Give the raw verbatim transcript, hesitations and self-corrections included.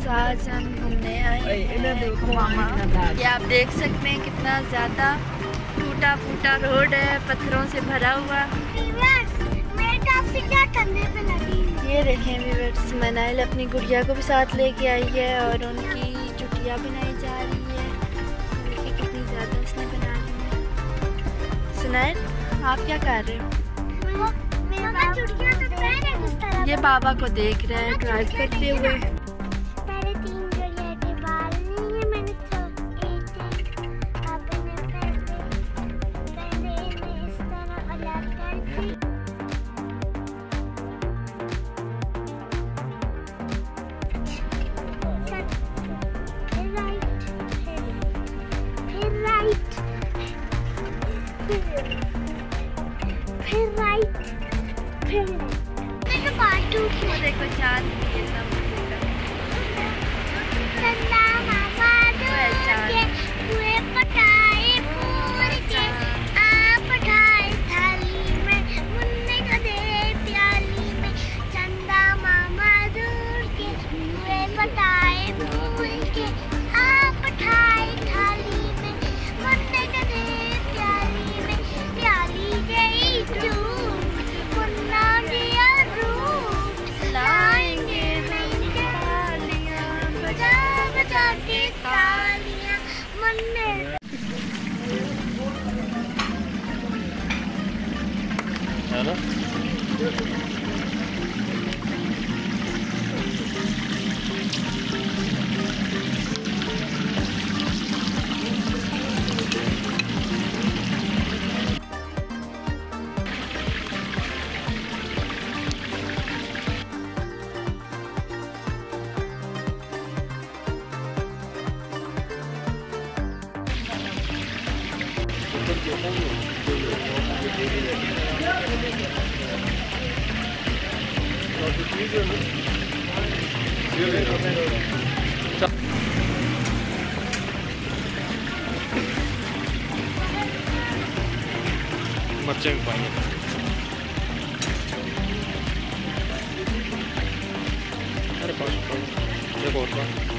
आज हम घूमने आए हैं मामा। ये आप देख सकते हैं कितना ज़्यादा टूटा फूटा रोड है, पत्थरों से भरा हुआ। ये देखें व्यूअर्स, मनाइल अपनी गुड़िया को भी साथ लेके आई है और उनकी चुटिया बनाई जा रही है। देखिए कितनी ज़्यादा उसने बना दी है। सुनाइल, आप क्या कर रहे हो? ये बाबा को देख रहा है ड्राइव करते हुए। फिर राइट फिर देखो चांद कितना चंदा मामा के हुए पटाए पूर के आप पठाए थाली में मुन्ने को दे प्याली में। चंदा मामा दूर के हुए पटाए पूर के आप पठाए थाली में मुन्ने को दे प्याली में। प्याली गई दूर मुन्ना दिया लाएंगे तालियां बजा बजा के तालियां मन में। है ना? मर्चे भी पाएंगे। अरे पाँच देखो और